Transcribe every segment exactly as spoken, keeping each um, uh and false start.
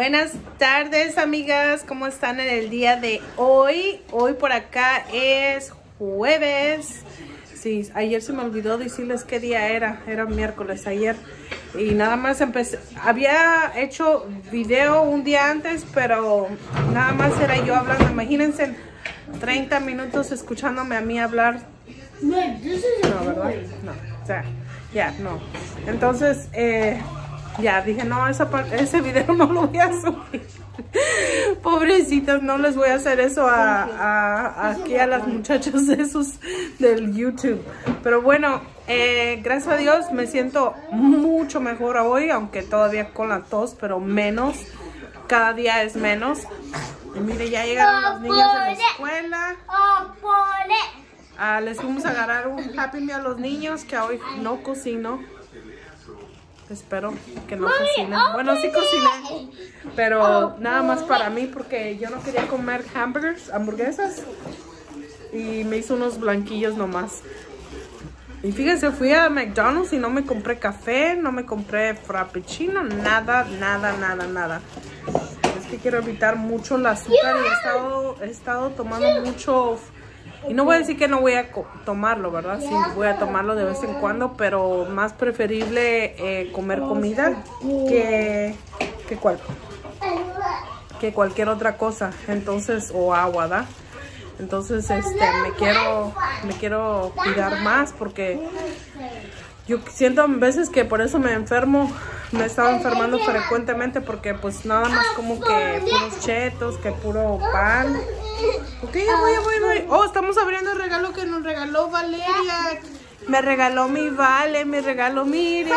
Buenas tardes, amigas. ¿Cómo están en el día de hoy? Hoy por acá es jueves. Sí, ayer se me olvidó decirles qué día era. Era miércoles ayer. Y nada más empecé. Había hecho video un día antes, pero nada más era yo hablando. Imagínense treinta minutos escuchándome a mí hablar. No, ¿verdad? No, o sea, ya, no. Entonces, eh... ya, dije, no, esa ese video no lo voy a subir. Pobrecitas, no les voy a hacer eso a, a, aquí a las muchachas de esos del YouTube. Pero bueno, eh, gracias a Dios me siento mucho mejor hoy, aunque todavía con la tos, pero menos. Cada día es menos. Y mire, ya llegaron los niños de la escuela. Ah, les fuimos a agarrar un Happy Meal a los niños, que hoy no cocino. Espero que no cocine. Bueno, sí cociné, pero nada más para mí porque yo no quería comer hamburgers, hamburguesas. Y me hizo unos blanquillos nomás. Y fíjense, fui a McDonald's y no me compré café, no me compré frappuccino, nada, nada, nada, nada. Es que quiero evitar mucho el azúcar y he estado, he estado tomando mucho. Y no voy a decir que no voy a tomarlo, ¿verdad? Sí, voy a tomarlo de vez en cuando, pero más preferible eh, comer comida que, que, cual, que cualquier otra cosa. Entonces, o agua, ¿verdad? Entonces, este, me quiero, me quiero cuidar más porque yo siento a veces que por eso me enfermo. Me he estado enfermando frecuentemente porque pues nada más como que puros chetos, que puro pan. Ok, ya voy, ya voy, ya voy. Oh, estamos abriendo el regalo que nos regaló Valeria. Me regaló mi Vale, me regaló, miren.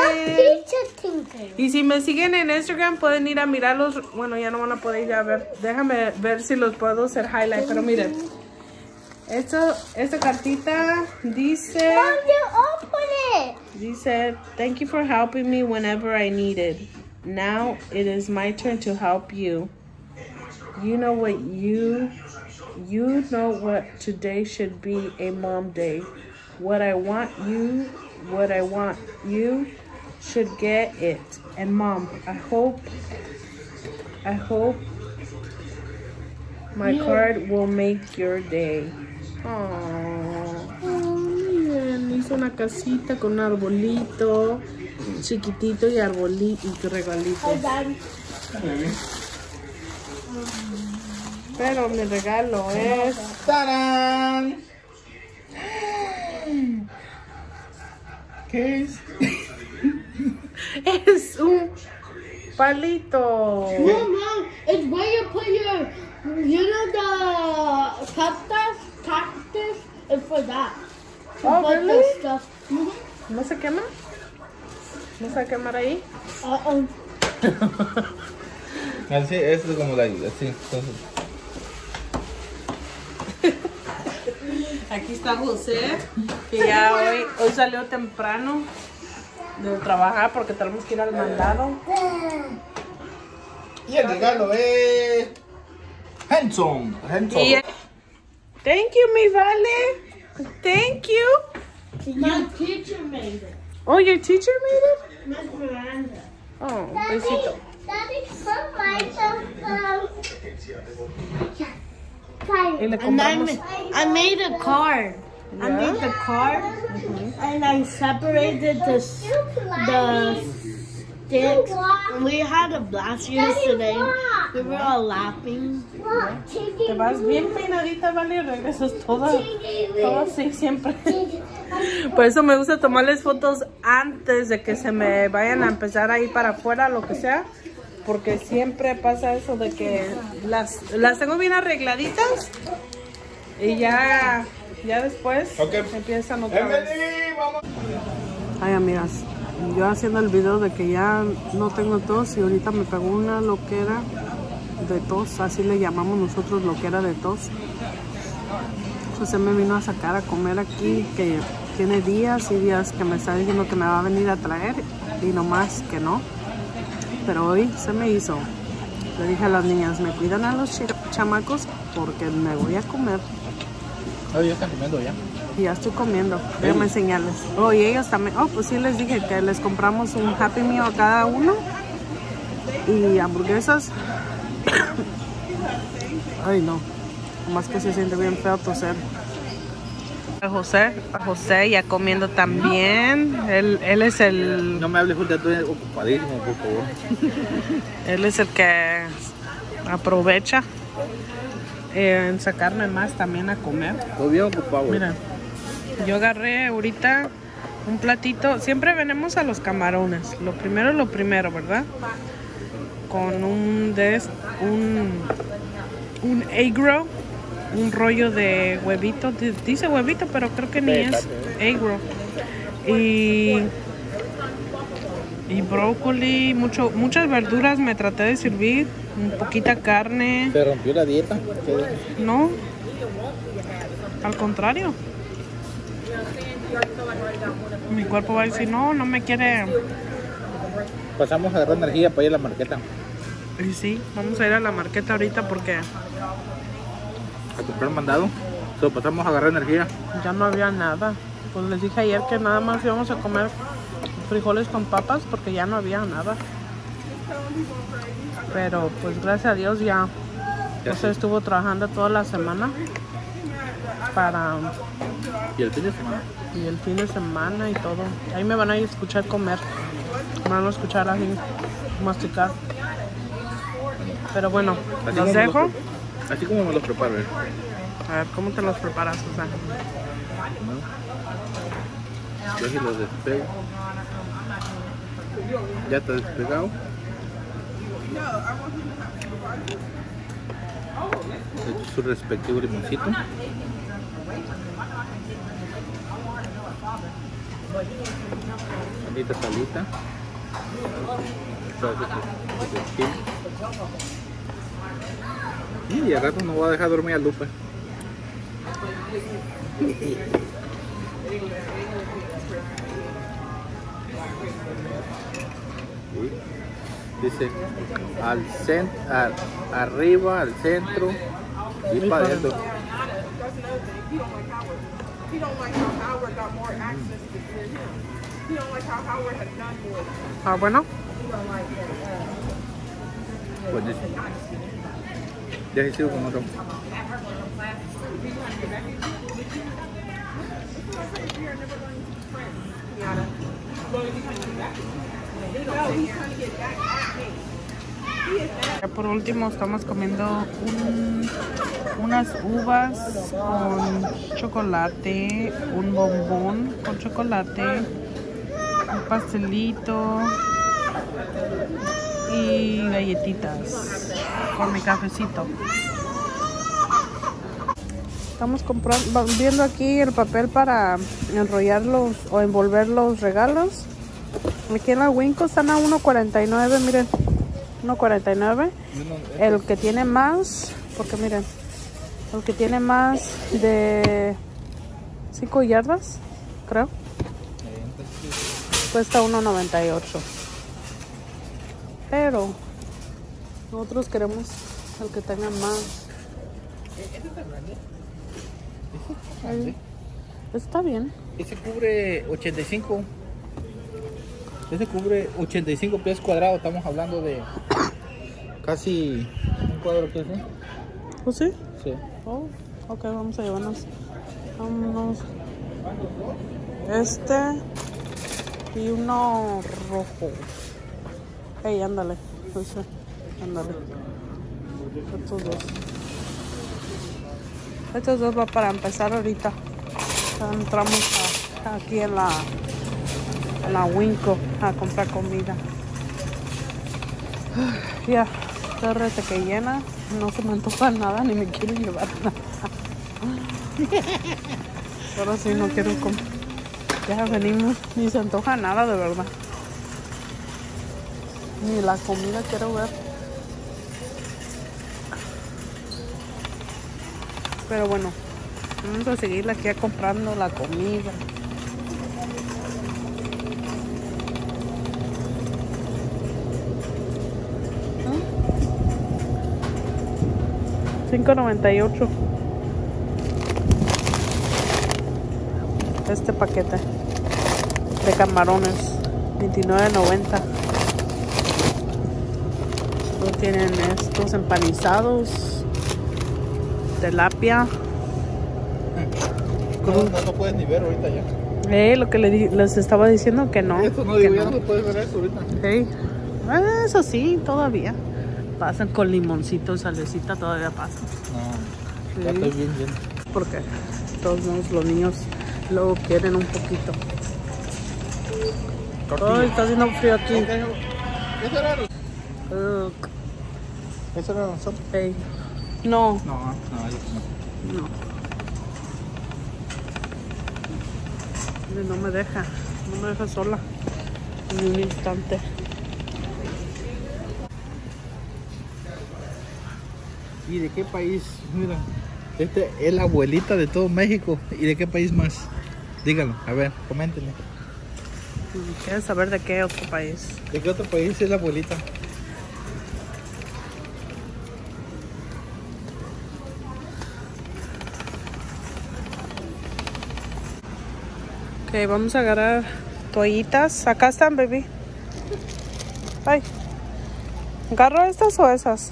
Y si me siguen en Instagram pueden ir a mirarlos. Bueno, ya no van a poder ir a ver. Déjame ver si los puedo hacer highlight. Pero miren, esto, esta cartita dice... Dice, thank you for helping me whenever I needed. Now it is my turn to help you. You know what you... You know what today should be a mom day. What I want you, what I want you should get it. And mom, I hope, I hope my yeah. card will make your day. Aww. Miren, hizo una casita con un arbolito chiquitito y arbolito y regalitos. Pero mi regalo es... ¡Tarán! ¿Qué es? Es un palito. No, no, it's where you put your, you know the cactus, cactus, it's for that. Oh, really? Stuff. Mm-hmm. ¿No se quema? ¿No se quemar ahí? Uh-oh. Así, es como la así, entonces. Aquí está José, que ya hoy, hoy salió temprano de trabajar porque tenemos que ir al mandado. Y el regalo es Hanson. Hanson. Thank you, mi Vale. Thank you. My teacher made it. Oh, your teacher made it? Miss Miranda. Oh, besito. Daddy, put my Y le And I, compramos. ma I made a card. Yeah? I made the card, mm-hmm. and I separated the the sticks. And we had a blast yesterday. We were all laughing. Te vas bien peinadita, Vale, y regresas toda, toda así siempre. Por eso me gusta tomarles fotos antes de que se me vayan a empezar a ir para afuera, lo que sea. Porque siempre pasa eso de que las, las tengo bien arregladitas y ya, ya después okay. empiezan otra vez. Ay, amigas, yo haciendo el video de que ya no tengo tos y ahorita me pegó una loquera de tos, así le llamamos nosotros, loquera de tos. José me vino a sacar a comer aquí, que tiene días y días que me está diciendo que me va a venir a traer y nomás que no. Pero hoy se me hizo. Le dije a las niñas, me cuidan a los ch chamacos porque me voy a comer. Oh, ya están comiendo ya. Y ya estoy comiendo. Déjame enseñarles. Oh, y ellos también. Oh, pues sí les dije que les compramos un Happy Meal a cada uno. y hamburguesas. Ay no, más que se siente bien feo toser. A José, a José ya comiendo también. Él, él es el... No me hables, Julia, estoy ocupadísimo, por favor. Él es el que aprovecha eh, en sacarme más también a comer. Estoy bien ocupado. Mira, yo agarré ahorita un platito. Siempre venimos a los camarones. Lo primero, lo primero, ¿verdad? Con un de un un egg roll, un rollo de huevito. Dice huevito, pero creo que ni es egg roll. Y y brócoli, mucho, muchas verduras me traté de servir, un poquita carne. ¿Se rompió la dieta? No, al contrario. Mi cuerpo va a decir, no, no me quiere. Pasamos a agarrar energía para ir a la marqueta. Y sí, vamos a ir a la marqueta ahorita porque A comprar mandado. So, pasamos a agarrar energía. ya no había nada. Pues les dije ayer que nada más íbamos a comer frijoles con papas porque ya no había nada. Pero pues gracias a Dios ya José estuvo trabajando toda la semana para ¿Y el fin de semana? y el fin de semana y todo. Ahí me van a escuchar comer. Me van a escuchar así masticar. Pero bueno, Así los como dejo. los pre- así como me los preparo. ¿eh? A ver, ¿cómo te los preparas, Susana? Yo aquí los despego. Ya está despegado. Le echo su respectivo limoncito. Salita, salita. Y al rato no voy a dejar dormir a Lupe. Dice al centro, al, arriba, al centro y para adentro. Ah, bueno. Buenísimo. Ya he sido con otro. Ya por último estamos comiendo un, unas uvas con chocolate, un bombón con chocolate, un pastelito y galletitas con mi cafecito. Estamos comprando, viendo aquí el papel para enrollarlos o envolver los regalos. Aquí en la Winco están a uno cuarenta y nueve, miren, uno cuarenta y nueve. El que tiene más, porque miren, el que tiene más de cinco yardas, creo, cuesta uno noventa y ocho. Pero nosotros queremos el que tenga más. Ahí. Está bien. Ese cubre ochenta y cinco. Ese cubre ochenta y cinco pies cuadrados. Estamos hablando de casi un cuadro que es, ¿eh? ¿Oh, sí? Sí. Oh, ok, vamos a llevarnos. Vámonos. Este y uno rojo. Hey, ándale. Ese, ándale. Estos dos. Estos dos va para empezar ahorita. Ya entramos a, aquí en la en la Winco a comprar comida. Ya, ya rete que llena. No se me antoja nada ni me quiero llevar nada. Ahora sí no quiero comer. Ya venimos, ni se antoja nada de verdad. Ni la comida quiero ver. Pero bueno, vamos a seguir aquí comprando la comida. cinco noventa y ocho este paquete de camarones, veintinueve noventa. Luego tienen estos empanizados, tilapia. No, no, no puedes ni ver ahorita ya. Eh, lo que le di- les estaba diciendo que no. Eso no que digo, ya no. no lo puedes ver eso ahorita. Hey. Ah, eso sí, todavía. Pasan con limoncito y salecita, todavía pasan. No, ya Sí. estoy bien, bien. Porque todos modos los niños luego quieren un poquito. Ay, está haciendo frío aquí. ¿Eso era? Ugh. ¿Eso era sopa? Hey. No, No, no, yo no. no. No me deja, no me deja sola ni un instante. ¿Y de qué país? Mira, este es la abuelita de todo México. ¿Y de qué país más? Díganlo, a ver, coméntenme. ¿Quieres saber de qué otro país? ¿De qué otro país es la abuelita? Ok, vamos a agarrar toallitas. Acá están, baby. Ay. ¿Agarro estas o esas?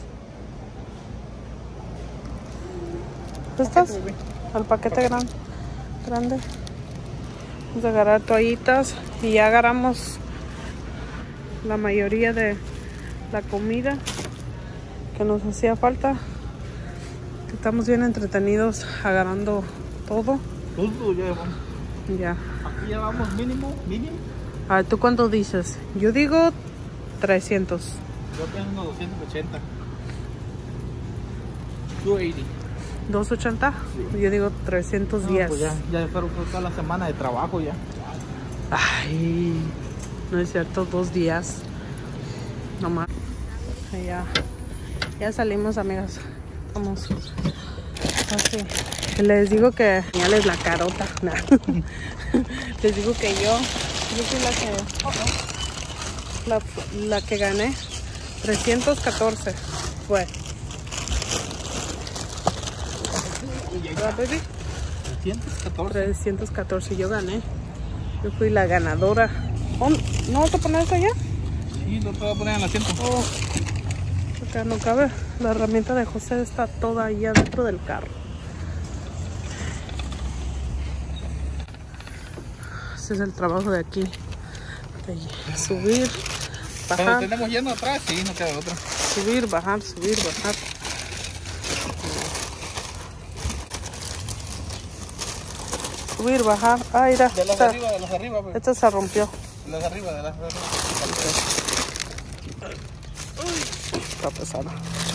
¿Estas? El paquete gran- grande. Vamos a agarrar toallitas y ya agarramos la mayoría de la comida que nos hacía falta. Estamos bien entretenidos agarrando todo. Todo ya vamos. Ya. Aquí ya vamos mínimo, mínimo. A ver, ¿tú cuánto dices? Yo digo trescientos. Yo tengo doscientos ochenta. doscientos ochenta. ¿doscientos ochenta? Yo digo trescientos diez. No, pues ya, ya espero que toda la semana de trabajo ya. Ay, no es cierto, dos días. No más. Ya, ya salimos, amigas. Vamos. Así. Les digo que señales la carota. Nah. Les digo que yo, yo fui la que, la, la que gané. trescientos catorce fue. ¿Verdad, baby? trescientos catorce. trescientos catorce, yo gané. Yo fui la ganadora. Oh, ¿no vas a poner eso allá? Sí, lo voy a poner en el asiento. Oh, acá no cabe. La herramienta de José está toda ahí adentro del carro. Ese es el trabajo de aquí. De subir, Cuando bajar, tenemos lleno atrás, sí, no queda otra. subir, bajar, subir, bajar. Subir, bajar. Ah, mira. De las de Esta, arriba, de las de arriba, pues. esta se rompió. De las de arriba, de las de arriba. Está pesada.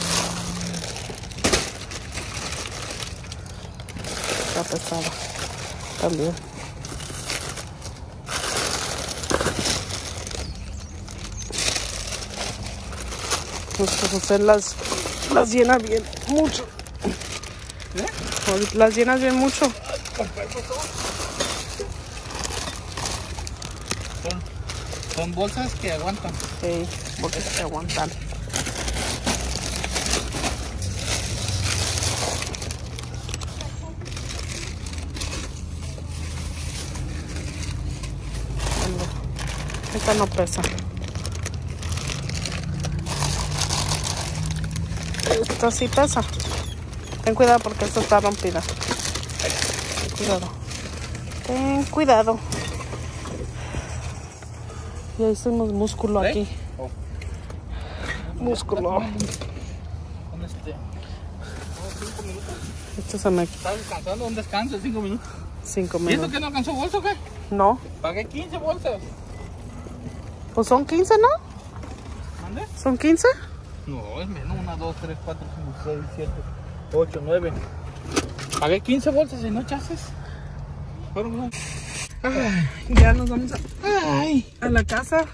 Está pesada. También. Nuestro José las, las llena bien mucho. ¿Eh? Las llenas bien mucho. Son, son bolsas que aguantan. Sí, porque se aguantan. Esta no pesa. Esta sí pesa. Ten cuidado porque esta está rompida. Ten cuidado. Ten cuidado. Ya hicimos músculo ¿Eh? aquí. Oh. Músculo. ¿Dónde este? Esto se me... ¿Estás descansando? Un descanso de cinco minutos. Cinco ¿Y eso minutos. que no alcanzó bolsa o qué? No. Pagué quince bolsas. Pues son quince, ¿no? ¿Mande? ¿Son quince? No, es menos. una, dos, tres, cuatro, cinco, seis, siete, ocho, nueve. Pagué quince bolsas y no chases. Fueron... Ay, Ya nos vamos a, ay. a la casa.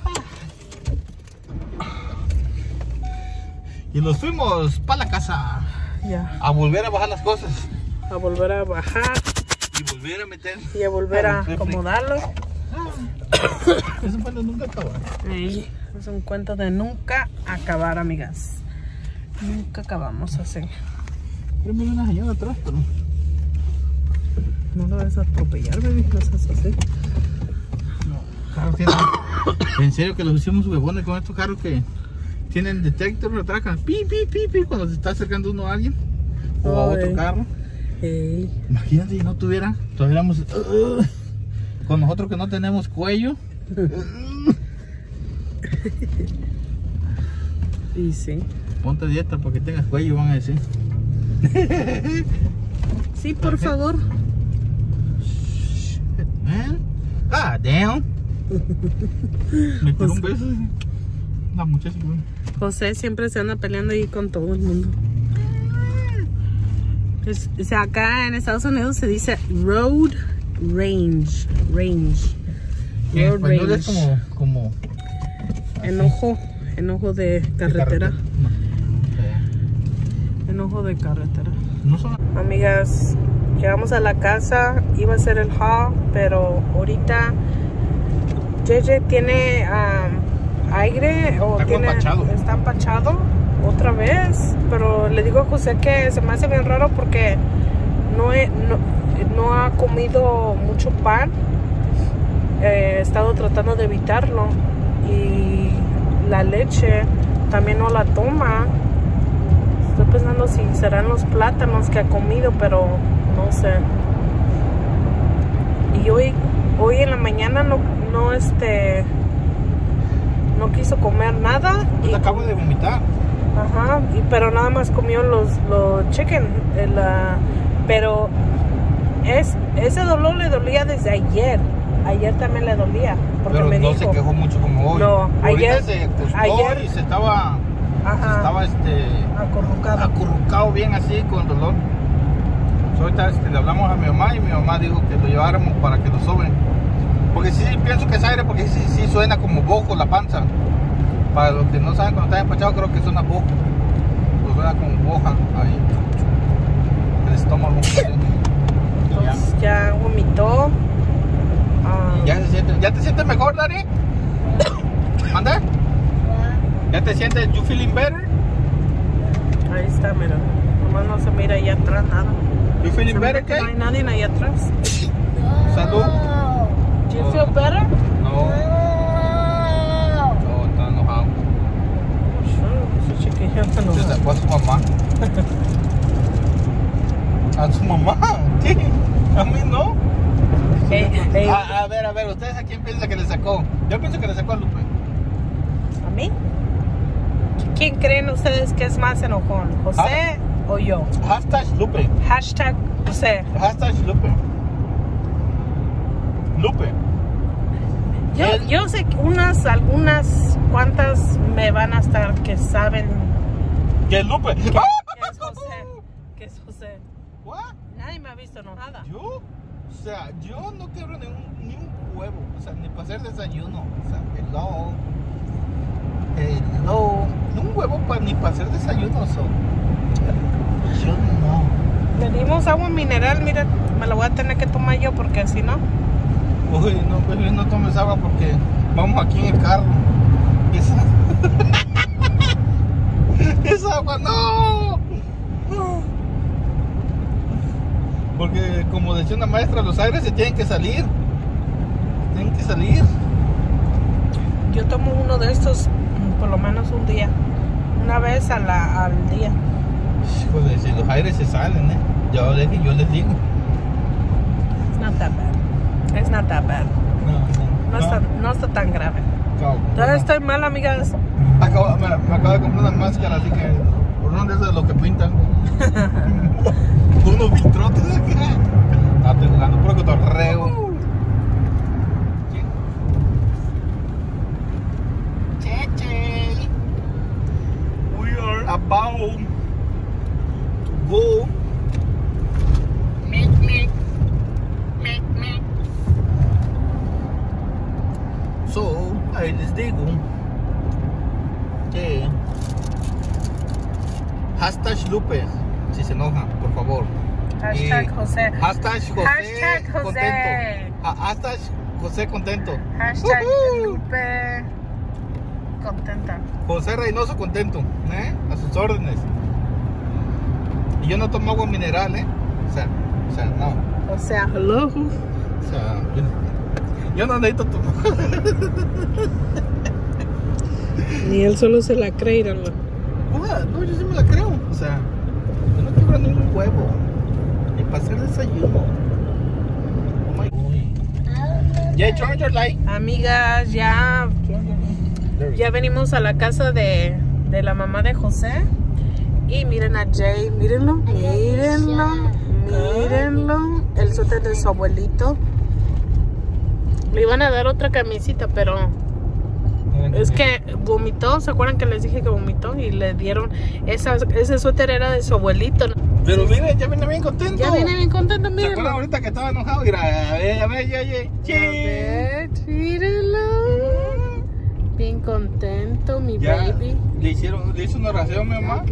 Y nos fuimos para la casa Ya. a volver a bajar las cosas. A volver a bajar Y volver a meter. y a volver a Al refri. acomodarlo. Eso cuando nunca acaba. Ey, es un cuento de nunca acabar, amigas. Nunca acabamos así. Yo me vi una señora atrás, pero... No lo vas a atropellar, baby. No seas así. No, carros tienen... En serio que los hicimos huevones con estos carros que... tienen detector, lo trajan. Pi, pi, pi, pi, cuando se está acercando uno a alguien. O a otro Ay. carro. Ey. Imagínate si no tuviera. Tuviéramos. Uh, con nosotros que no tenemos cuello. Y sí. Ponte dieta para que tengas cuello, van a decir. Sí, por favor. Man. God damn. Me tiró un beso. La muchacha. José siempre se anda peleando ahí con todo el mundo. Es, o sea, acá en Estados Unidos se dice road range. Range. Y en Road español range. es como. como Enojo. Enojo de carretera. No. Enojo de carretera. No son. Amigas, llegamos a la casa. Iba a ser el haul, pero ahorita J J tiene um, aire o Está tiene, empachado. está empachado otra vez. Pero le digo a José que se me hace bien raro porque no, he, no, no ha comido mucho pan. Eh, he estado tratando de evitarlo y la leche también no la toma. Estoy pensando si serán los plátanos que ha comido, pero no sé. Y hoy, hoy en la mañana no, no este, no quiso comer nada. Pues y acabo de vomitar. Ajá, y, pero nada más comió los, los chicken. El, uh, pero es, ese dolor le dolía desde ayer. Ayer también le dolía. Porque Pero me no dijo, se quejó mucho como hoy. No, Ahorita ayer- se acostó ayer- y se estaba. Ajá. Se estaba este. acurrucado. acurrucado bien así con dolor. So, ahorita este, le hablamos a mi mamá y mi mamá dijo que lo lleváramos para que lo soben. Porque sí, pienso que es aire porque sí, sí suena como bojo la panza. Para los que no saben cuando está empachado creo que suena bojo. Pues suena como boja ahí. El estómago. Entonces ya vomitó. Ah, Ya se siente, ¿ya te sientes mejor, Dari? ¿Manda? ¿Ya te sientes, you feeling better? ahí está, mira. Nomás no se mira allá atrás nada. You Se feeling mira better, que no hay Kay? nadie allá atrás. Salud. Do you feel better? No, no, está enojado. Su chiquilla está Se enojada. sacó a su mamá. ¿A su mamá? ¿Qué? A mí no. Ey, ey, A, a ver, a ver, ¿ustedes a quién piensan que le sacó? Yo pienso que le sacó a Lupe. ¿A mí? ¿Quién creen ustedes que es más enojón? ¿José o yo? Hashtag Lupe. Hashtag José. Hashtag Lupe. Lupe. Yo, Él- yo sé que unas, algunas cuantas me van a estar que saben ¿Qué es Lupe? que, que es José. Que es José. ¿What? Nadie me ha visto enojada. ¿Yo? O sea, yo no quiero ni un, ni un huevo. O sea, ni para hacer desayuno. O sea, hello. Hello. Ni un huevo pa, ni para hacer desayuno. So. Yo no. Pedimos agua mineral, mira, me la voy a tener que tomar yo porque si no. Uy, no, pues no tomes agua porque vamos aquí en el carro. Esa, esa agua, no. No. Porque como decía una maestra, los aires se tienen que salir. Tienen que salir. Yo tomo uno de estos mm, por lo menos un día. Una vez a la, al día. Híjole, si los aires se salen, ¿eh? Yo les, yo les digo. It's not that bad. It's not that bad. No, No, está, no está tan grave. Acabo, Todavía no. estoy mal, amigas. Acabo- me, me acabo de comprar unas máscaras, así que por dónde es de lo que pintan. Unos filtrotes. Ah, estoy jugando puro cotorreo. Cheche. We are about to go. Mic, mic. Mic, mic. So, ahí les digo que hashtag Lupe, si se enoja, por favor. Hashtag Y José. Hashtag José, Hashtag José. contento. Ha- Hashtag José contento. Hashtag Ujú. Lupe. Contenta. José Reynoso contento, ¿eh? A sus órdenes. Y yo no tomo agua mineral, ¿eh? O sea, o sea, no. O sea, hello. O sea, yo, yo no necesito tomar. Ni él solo se la cree, iránlo. Oiga, no, yo sí me la creo. O sea, yo no estoy hablando un huevo. Ni para hacer desayuno. Oh my God. Yeah, turn your light. Amigas, ya, ya venimos a la casa de, de la mamá de José. Y miren a Jay, mírenlo, mírenlo, mírenlo. El suéter de su abuelito. Le iban a dar otra camisita, pero es que vomitó. ¿Se acuerdan que les dije que vomitó? Y le dieron, esa, ese suéter era de su abuelito. Pero miren, ya viene bien contento. Ya viene bien contento, ¿Se mírenlo. acuerdan ahorita que estaba enojado? Mira, a ver, a ver, ya, ya. A ver, mírenlo. Bien contento, mi Ya baby. le hicieron, le hizo una oración a mi mamá.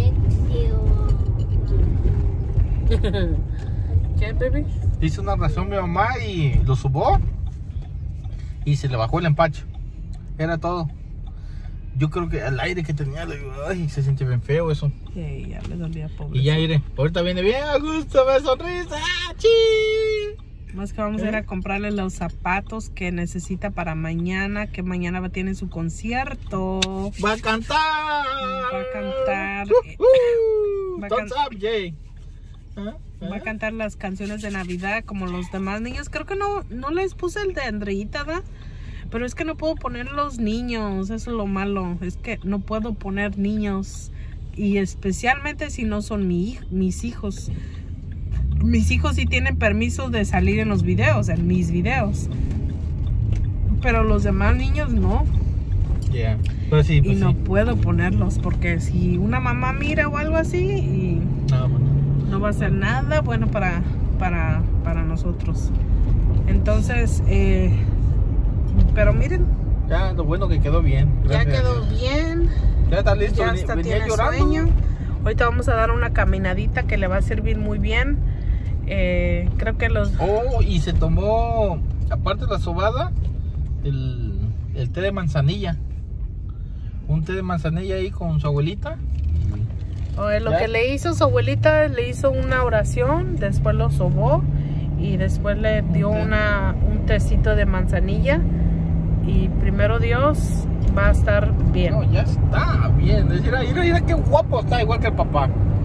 ¿Qué, baby? Le hizo una oración a mi mamá y lo subó. Y se le bajó el empacho. Era todo. Yo creo que el aire que tenía, ay, se siente bien feo eso. Sí, ya le dolía, pobre. Y ya iré. Ahorita viene bien a gusto, me sonrisa. ¡Chi! Más que vamos a ir a comprarle los zapatos que necesita para mañana, que mañana va a tener su concierto. Va a cantar. Va a cantar. Uh, Va a Thumbs can- up, Jay. ¿Ah? Va a cantar las canciones de Navidad como los demás niños. Creo que no, no les puse el de Andreita, ¿verdad? Pero es que no puedo poner los niños. Eso es lo malo. Es que no puedo poner niños. Y especialmente si no son mi, hij- mis hijos. Mis hijos sí tienen permiso de salir en los videos, en mis videos. Pero los demás niños no. Yeah. Pues sí, Y pues no sí. puedo ponerlos porque si una mamá mira o algo así, y No, pues no. no va a ser nada bueno para, para, para nosotros. Entonces, eh, pero miren, Ya, lo bueno que quedó bien. ya Gracias a quedó Dios. bien. Ya está listo. Ya Veni- hasta venía tiene llorando. sueño. Ahorita vamos a dar una caminadita que le va a servir muy bien. Eh, creo que los... Oh, y se tomó, aparte de la sobada, el, el té de manzanilla. Un té de manzanilla ahí con su abuelita. o, eh, lo ya. que le hizo su abuelita, le hizo una oración, después lo sobó y después le dio Ok. una, un tecito de manzanilla. Y primero Dios va a estar bien. No, ya está bien. Mira, mira, mira qué guapo está, igual que el papá.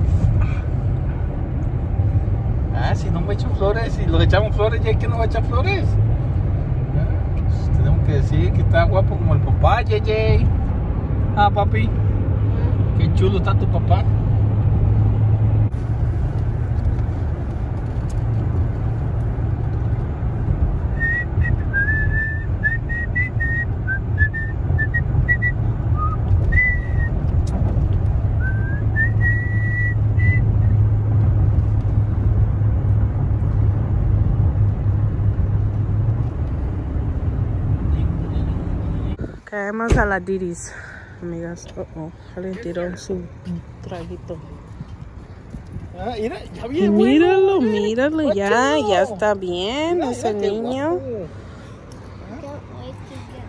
Ah, si no me echan flores, si los echamos flores, ya que no va a echar flores. Ah, pues tenemos que decir que está guapo como el papá, Yeye. Ah, papi, qué chulo está tu papá. Caemos a la Didis, amigas. Oh, oh, alguien tiró su traguito. Ah, mira, ya bien, Míralo, bueno, míralo, mira, ya, guacho. ya está bien Mira, ese mira qué niño. guapo. Can't wait to get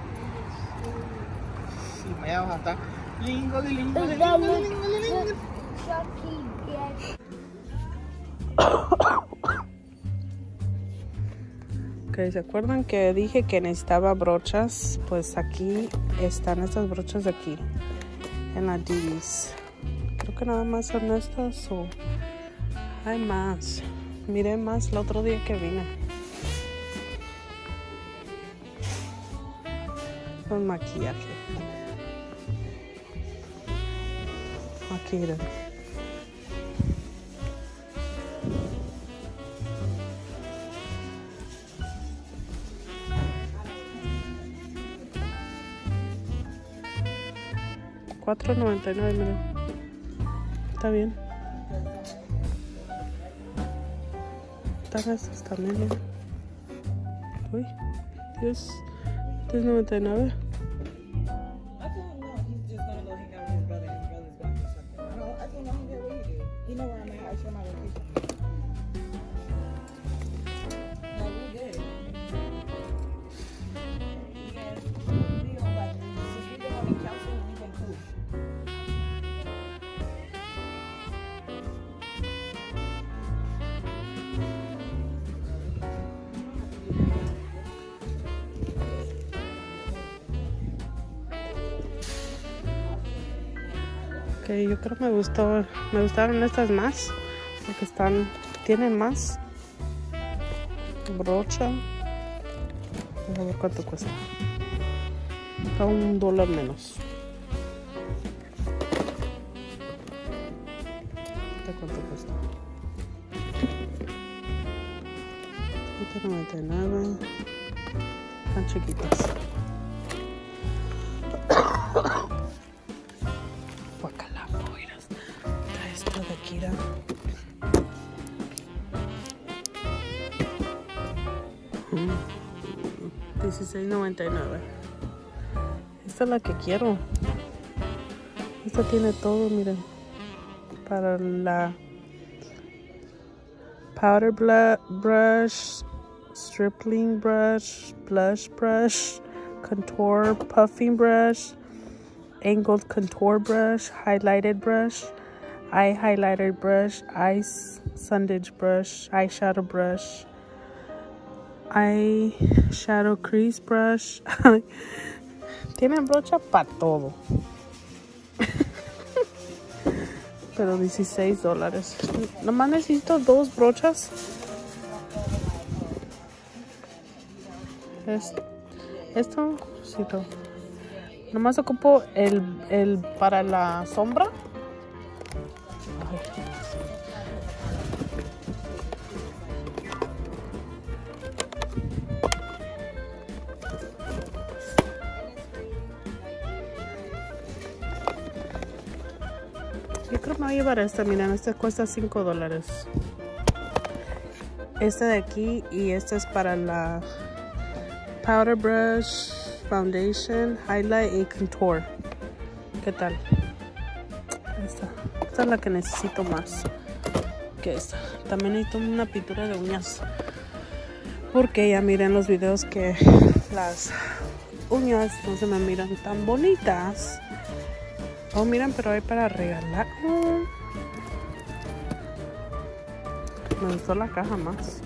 Sí, me llamo hasta. Lingo, lingo, lingo, rid lingo, of lingo, lingo. this. Chucky get Ok, ¿se acuerdan que dije que necesitaba brochas? Pues aquí están estas brochas de aquí, en la Didis. Creo que nada más son estas o hay más. Miré más el otro día que vine. Son maquillaje. Aquí, miren. cuatro noventa y nueve, miren. Está bien. Están estos también, miren. Uy, Dios. tres noventa y nueve. I told him no, he's just gonna go hang out with his brother. His brother's going to something. No, I told him I'm here with you. You know where I'm at. I share my location. No, we're good. Yeah, we don't like since we've been on the couch, we've been cool. Que yo creo me gustó, me gustaron estas más, porque están, tienen más brocha. Vamos a ver cuánto cuesta. Está un dólar menos. ¿De cuánto cuesta? siete noventa y nueve. Están chiquitas. Guacala, oiras. Trae esto de Kira. dieciséis noventa y nueve. Esta es la que quiero. Esta tiene todo, miren. Para la powder brush, stripling brush, blush brush, contour puffing brush, angled contour brush, highlighted brush, eye highlighter brush, eye sundage brush, eyeshadow brush, eyeshadow crease brush. Tienen brocha para todo. Pero dieciséis dólares. Nomás necesito dos brochas. Es, esto, sí, todo. Nomás ocupo el, el para la sombra. Ay. Yo creo que me voy a llevar esta, miren, esta cuesta cinco dólares. Esta de aquí y esta es para la powder brush, foundation, highlight y contour. ¿Qué tal? Esta, esta es la que necesito más que esta. También necesito una pintura de uñas. Porque ya miren los videos que las uñas no se me miran tan bonitas. Oh, miren, pero hay para regalar. Oh. Me gustó la caja más.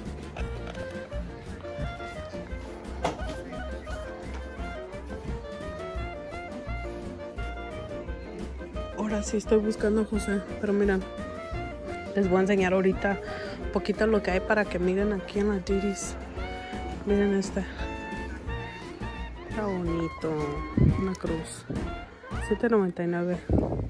Ahora sí estoy buscando a José. Pero miren, les voy a enseñar ahorita un poquito lo que hay para que miren aquí en la Diddy's. Miren este. Está bonito. Una cruz. siete noventa y nueve.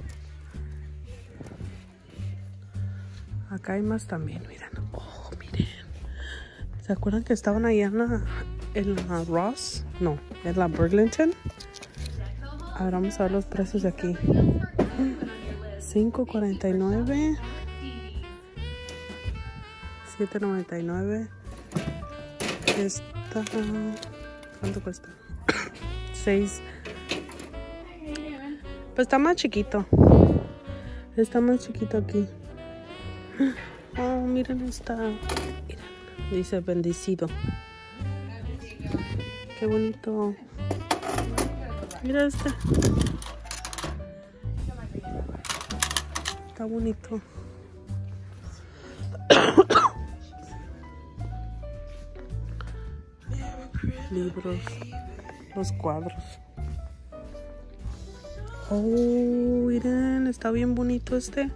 Acá hay más también, miren. Oh, miren. ¿Se acuerdan que estaban ahí en la, en la Ross? No, en la Burlington. Ahora vamos a ver los precios de aquí. cinco cuarenta y nueve. siete noventa y nueve. Esta, ¿cuánto cuesta? seis. Pues está más chiquito. Está más chiquito aquí. Oh, miren esta. Miren, dice bendecido. Qué bonito. Mira este. Está bonito. Libros. Los cuadros. Oh, miren, está bien bonito este.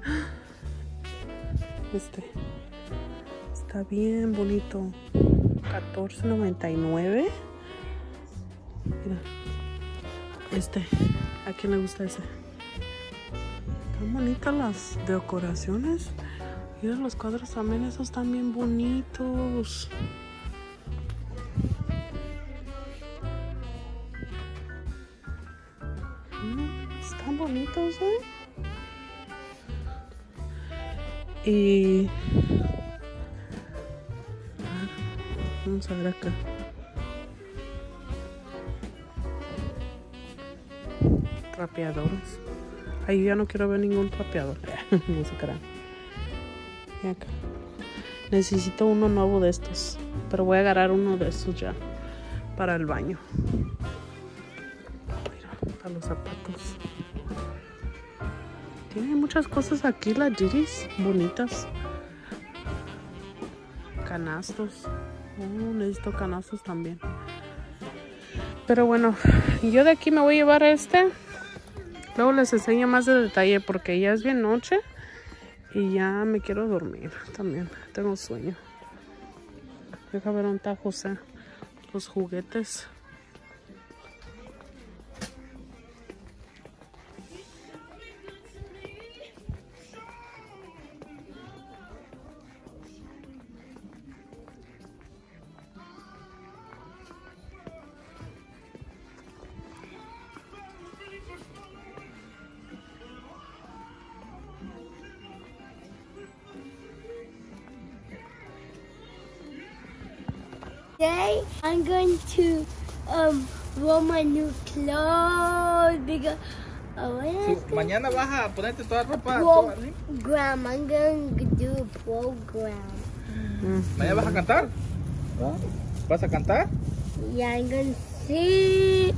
Este. Está bien bonito. catorce noventa y nueve. Mira. Este. ¿A quién le gusta ese? Están bonitas las decoraciones. Mira los cuadros también, esos están bien bonitos. Están bonitos, ¿eh? Y vamos a ver acá. Trapeadores. Ahí ya no quiero ver ningún trapeador. No se crean. Y acá. Necesito uno nuevo de estos. Pero voy a agarrar uno de estos ya. Para el baño. Mira, para los zapatos. Tiene muchas cosas aquí la Diddy's. Bonitas. Canastos. Oh, necesito canastos también. Pero bueno, yo de aquí me voy a llevar este. Luego les enseño más de detalle porque ya es bien noche y ya me quiero dormir también. Tengo sueño. Deja ver dónde está José. Los juguetes. Today I'm going to um wear my new clothes because oh, Sí, mañana vas a ponerte toda ropa. Well, toda, ¿sí? program. I'm going to do a program. ¿Mañana vas a cantar? ¿Vas a cantar? Yeah, I'm going to sing.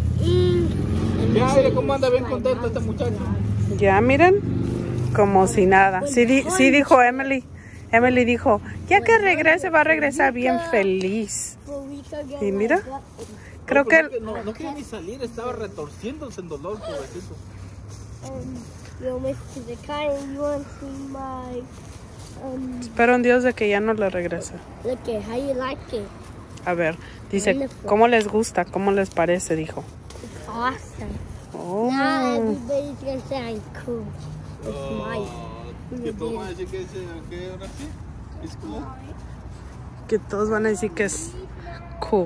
Ya, mire cómo anda bien contento este muchacho. Ya miren, como si nada. Sí, di- sí dijo Emily. Emily dijo, ya que regrese va a regresar bien feliz. Y mira, creo que No, no quería ni salir, estaba retorciéndose en dolor, pobrecito. Um, you're Mister the kind and you want to see my um espero en Dios de que ya no le regrese. look at how you like it. A ver, dice, ¿cómo les gusta? ¿Cómo les parece? Dijo. It's awesome. Oh. Now everybody's gonna say I'm cool. It's my Que todos van a decir que, que ahora sí es cool. Que todos van a decir que es cool.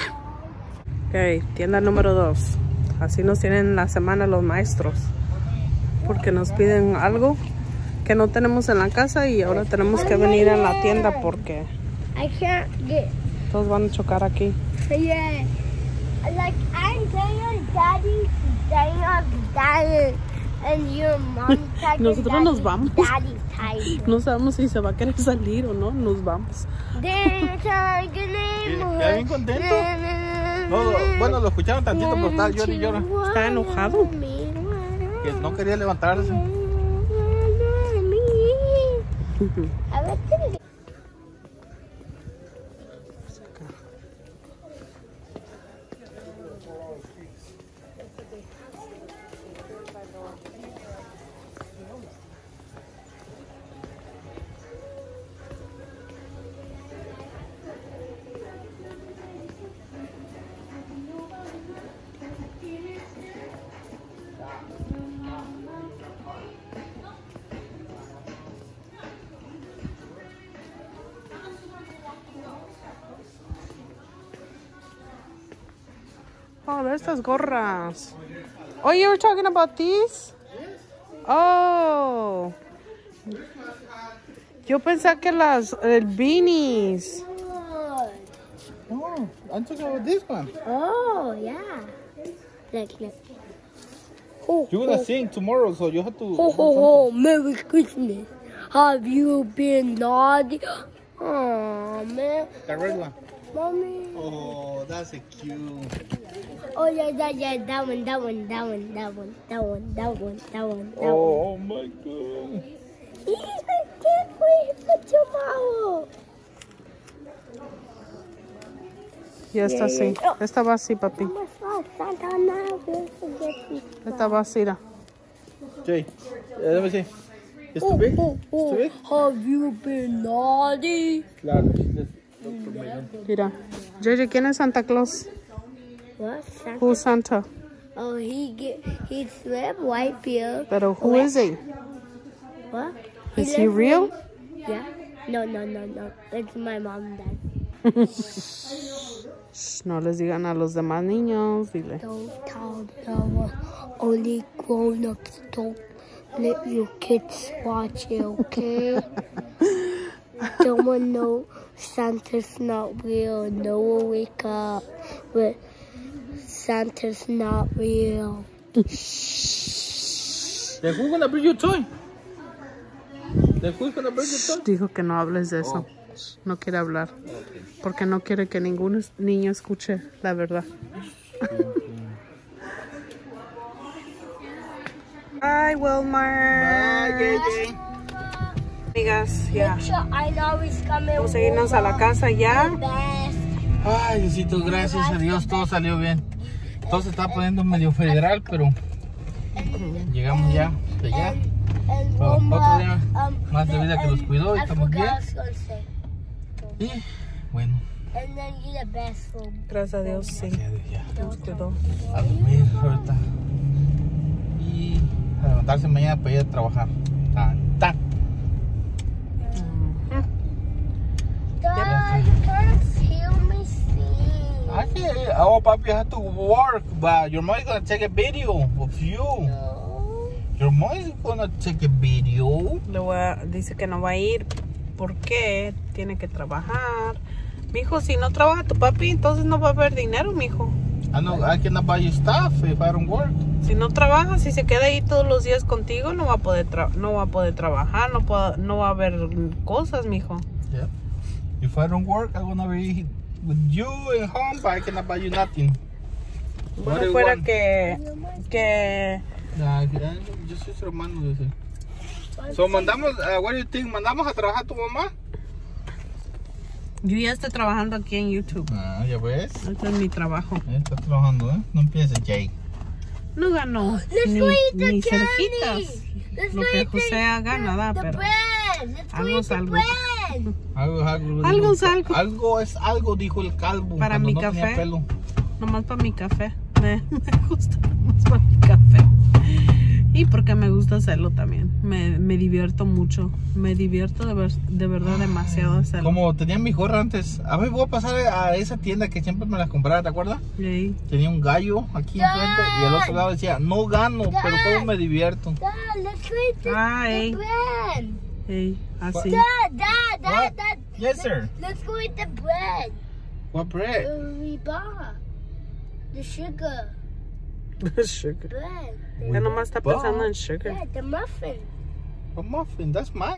Ok, tienda número dos. Así nos tienen la semana los maestros. Porque nos piden algo que no tenemos en la casa y ahora tenemos que venir a la tienda porque I can't get todos van a chocar aquí. yeah. Like I'm saying daddy, daddy, daddy, and your mom said Nosotros nos vamos. Daddy tired. No sabemos si se va a querer salir o no. Nos vamos. ¿Ya bien contento? No, lo- bueno, lo escucharon tantito, pero estaba llora y llora. Está enojado. Que no quería levantarse. A ver, ¿qué? Oh, de estas gorras. Oh, you were talking about these? Oh. Yo pensé que las el beanies. Oh, I'm talking about this one. Oh, yeah. Look, look. Ho, You're gonna sing tomorrow, so you have to. ho, ho, ho, Merry Christmas. Have you been naughty? Oh, man. The red one. Mommy. Oh, that's a cute. Oh, yeah, yeah, yeah. That one, that one, that one, that one, that one, that one, that one, that one. Oh my god. I can't wait for tomorrow. Ya está así. Esta va así, papi. Oh, my God, Santa, now we'll forget this. Esta va así. Mira. Jay, uh, let me see. It's too big? Oh, It's too big? have you been naughty? Claro. Let's look for me. Mira. J J, ¿quién es Santa Claus? What? Santa? Who's Santa? Oh, he get he slept white beard. Pero who is he? What? Is he lives real? with- Yeah. No, no, no, no. It's my mom and dad. Shh, no les digan a los demás niños. Dile. Don't tell no one. Only grown-ups don't let your kids watch it, okay? Don't want no Santa's not real. No one wake up with Santa's not real. Then who's gonna bring your toy? Then who's gonna bring your toy? Dijo que no hables de eso. No quiere hablar. Porque no quiere que ningún es- niño escuche la verdad. Bye, Wilmar. Amigas, ya. Make sure I know he's coming. Vamos a irnos a la casa ya. Best. Ay, Diosito, gracias a Dios, todo salió bien. Todo se está poniendo medio federal, pero Llegamos ya de allá. And So, one otro día more, um, más de vida que los cuidó y I estamos bien. forgot I was gonna say. Y bueno, And then you the best room. Gracias a Dios, sí. ya, ya. Nos quedó. A dormir ahorita. Y a levantarse mañana para ir a trabajar. Tan, tan. Dad, you can't hear me sing. I can, oh, papi has to work, but your mom is gonna take a video of you. No. Your mom is gonna take a video. Le voy a- dice que no va a ir porque tiene que trabajar. Mijo, si no trabaja tu papi, entonces no va a haber dinero, mijo. I know I cannot buy you stuff if I don't work. Si no trabaja, si se queda ahí todos los días contigo, no va a poder tra- no va a poder trabajar, no puedo- no va a haber cosas, mijo. Yeah. If I don't work, I'm gonna be with you at home, but I cannot buy you nothing. What do Bueno, you fuera want? que que Nah, yeah, yo soy su hermano, dice. So, mandamos, uh, what do you think? ¿Mandamos a trabajar a tu mamá? yo ya estoy trabajando aquí en YouTube. Ah, ya ves. Este es mi trabajo. Eh, Está trabajando, ¿eh? No empieces, Jay. No ganó Let's ni, go eat the ni candy. cerquitas. Let's Lo go que eat the- José haga, nada, the pero bread. Let's go algo eat es the algo. bread. Algo, algo, Algo dijo- es algo. Algo es algo, dijo el calvo. Para cuando mi no tenía café. pelo. nomás para mi café. Me, me gusta nomás para mi café. Y porque me gusta hacerlo también. Me, me divierto mucho. Me divierto de, ver, de verdad demasiado hacerlo. Como tenía mi gorra antes. A ver, voy a pasar a esa tienda que siempre me las compraba, ¿te acuerdas? Sí. Tenía un gallo aquí enfrente y al otro lado decía, no gano, pero cómo me divierto. Dad, let's go eat the, Ay. the bread. Sí, así. Dad, Dad, Dad, What? Dad. Yes, sir. Let's go eat the bread. What bread? Uh, we bought the sugar Sugar. bread. Ya nomás está But- pensando en sugar. Yeah, the muffin. A muffin, that's mine.